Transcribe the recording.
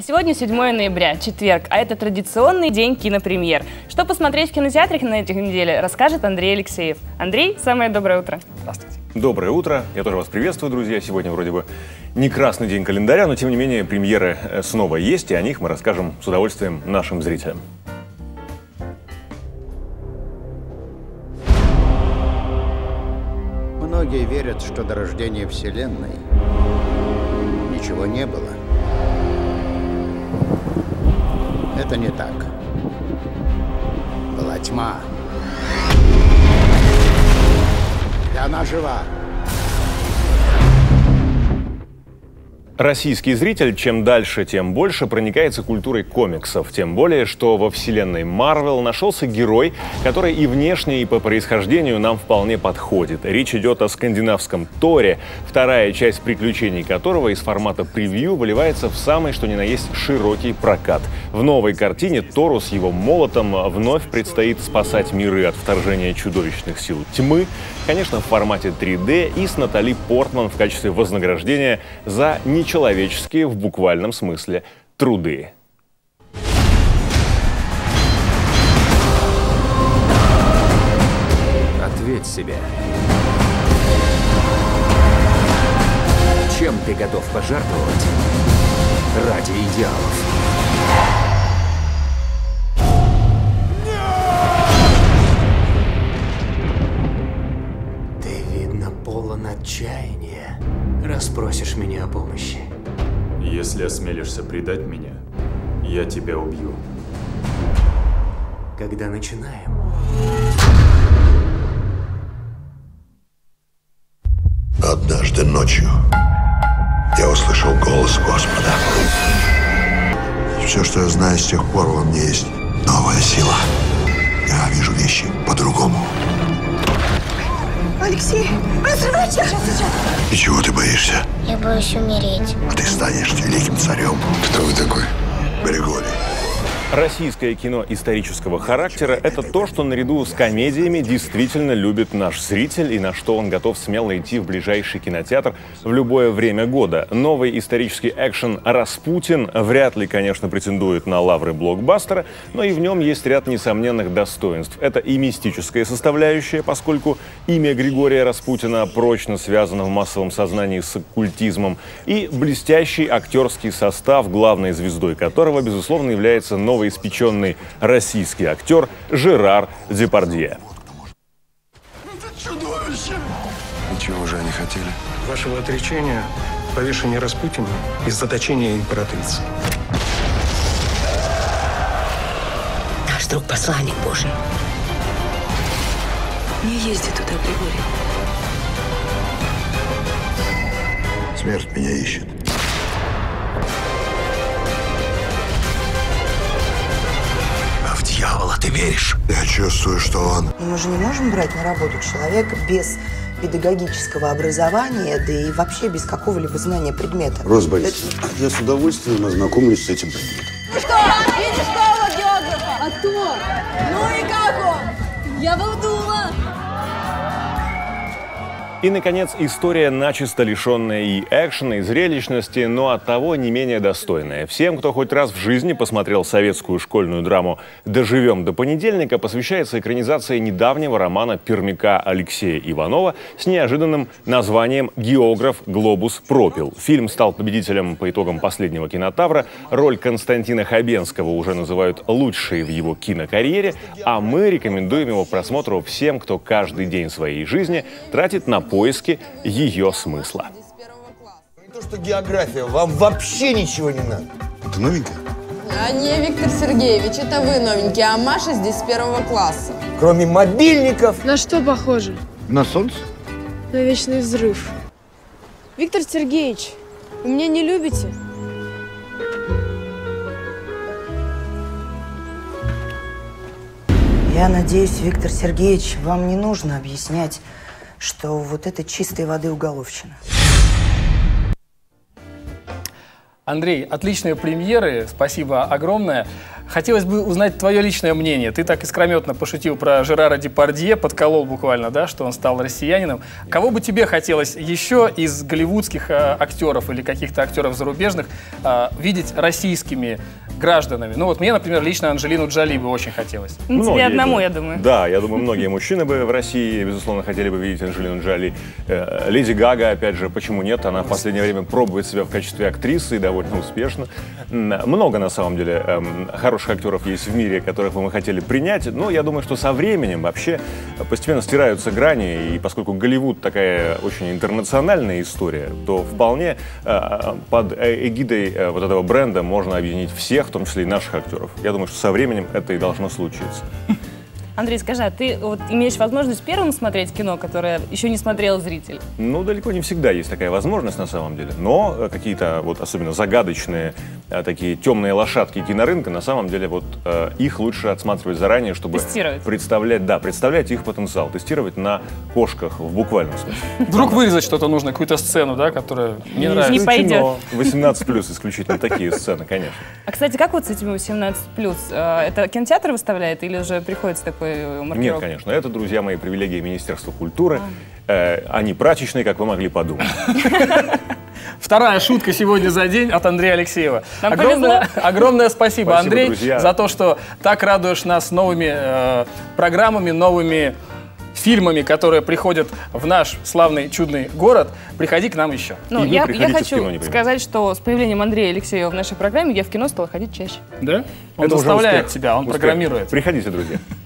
А сегодня 7 ноября, четверг, а это традиционный день кинопремьер. Что посмотреть в кинотеатре на этой неделе, расскажет Андрей Алексеев. Андрей, самое доброе утро. Здравствуйте. Доброе утро. Я тоже вас приветствую, друзья. Сегодня вроде бы не красный день календаря, но тем не менее премьеры снова есть, и о них мы расскажем с удовольствием нашим зрителям. Многие верят, что до рождения Вселенной ничего не было. Это не так. Была тьма. И она жива. Российский зритель чем дальше, тем больше проникается культурой комиксов. Тем более, что во вселенной Марвел нашелся герой, который и внешне, и по происхождению нам вполне подходит. Речь идет о скандинавском Торе, вторая часть приключений которого из формата превью выливается в самый что ни на есть широкий прокат. В новой картине Тору с его молотом вновь предстоит спасать миры от вторжения чудовищных сил тьмы, конечно, в формате 3D и с Натали Портман в качестве вознаграждения за нечеловеческие в буквальном смысле труды. Ответь себе. Чем ты готов пожертвовать ради идеалов? Ты, видно, полон отчаяния. Распросишь меня о помощи. Если осмелишься предать меня, я тебя убью. Когда начинаем? Однажды ночью я услышал голос Господа. Все, что я знаю с тех пор, во мне есть новая сила. Я вижу вещи по-другому. Алексей, разрывайте! Сейчас. И чего ты боишься? Я боюсь умереть. А ты станешь великим царем. Кто вы такой? Григорий. Российское кино исторического характера – это то, что наряду с комедиями действительно любит наш зритель и на что он готов смело идти в ближайший кинотеатр в любое время года. Новый исторический экшен «Распутин» вряд ли, конечно, претендует на лавры блокбастера, но и в нем есть ряд несомненных достоинств. Это и мистическая составляющая, поскольку имя Григория Распутина прочно связано в массовом сознании с оккультизмом, и блестящий актерский состав, главной звездой которого, безусловно, является новоиспеченный российский актер Жерар Депардье. Это чудовище! И чего же они хотели? Вашего отречения, повешения Распутина и заточения императрицы. Наш друг посланник Божий. Не езди туда, Григорий. Смерть меня ищет. Дьявола, ты веришь? Я чувствую, что он... Но мы же не можем брать на работу человека без педагогического образования, да и вообще без какого-либо знания предмета. Роза Борисовна, я с удовольствием ознакомлюсь с этим предметом. Что? Видишь школу географа? А то? Ну и как он? Я волдула. И, наконец, история, начисто лишенная и экшена, и зрелищности, но оттого не менее достойная. Всем, кто хоть раз в жизни посмотрел советскую школьную драму «Доживем до понедельника», посвящается экранизация недавнего романа пермяка Алексея Иванова с неожиданным названием «Географ Глобус пропил». Фильм стал победителем по итогам последнего кинотавра. Роль Константина Хабенского уже называют лучшей в его кинокарьере, а мы рекомендуем его к просмотру всем, кто каждый день своей жизни тратит на поиски ее смысла. Не то, что география, вам вообще ничего не надо. Это новенькая? А не, Виктор Сергеевич, это вы новенький, а Маша здесь с 1 класса. Кроме мобильников. На что похоже? На солнце? На вечный взрыв. Виктор Сергеевич, вы меня не любите? Я надеюсь, Виктор Сергеевич, вам не нужно объяснять, что вот это чистой воды уголовщина. Андрей, отличные премьеры, спасибо огромное. Хотелось бы узнать твое личное мнение. Ты так искрометно пошутил про Жерара Депардье, подколол буквально, да, что он стал россиянином. Кого бы тебе хотелось еще из голливудских актеров или каких-то актеров зарубежных видеть российскими гражданами? Ну вот мне, например, лично Анджелину Джоли бы очень хотелось. Ну, тебе одному, я думаю. Да, я думаю, многие мужчины бы в России, безусловно, хотели бы видеть Анджелину Джоли. Леди Гага, опять же, почему нет? Она в последнее время пробует себя в качестве актрисы и довольно успешно. Много, на самом деле, хороших актеров есть в мире, которых бы мы хотели принять. Но я думаю, что со временем вообще постепенно стираются грани. И поскольку Голливуд такая очень интернациональная история, то вполне под эгидой вот этого бренда можно объединить всех, в том числе и наших актеров. Я думаю, что со временем это и должно случиться. Андрей, скажи, а ты вот имеешь возможность первым смотреть кино, которое еще не смотрел зритель? Ну, далеко не всегда есть такая возможность на самом деле. Но какие-то вот особенно загадочные, такие темные лошадки кинорынка, на самом деле вот их лучше отсматривать заранее, чтобы представлять их потенциал. Тестировать на кошках в буквальном смысле. Вдруг вырезать что-то нужно, какую-то сцену, да, которая не нравится. Не пойдет. 18+ исключительно такие сцены, конечно. А, кстати, как вот с этими 18+? Это кинотеатр выставляет или же приходится такой маркировка? Нет, конечно. Это, друзья мои, привилегии Министерства культуры. Они прачечные, как вы могли подумать. Вторая шутка сегодня за день от Андрея Алексеева. Огромное спасибо, Андрей, друзья, за то, что так радуешь нас новыми программами, новыми фильмами, которые приходят в наш славный, чудный город. Приходи к нам еще. Ну, я хочу сказать, что с появлением Андрея Алексеева в нашей программе я в кино стала ходить чаще. Да? Он заставляет тебя, он программирует. Приходите, друзья.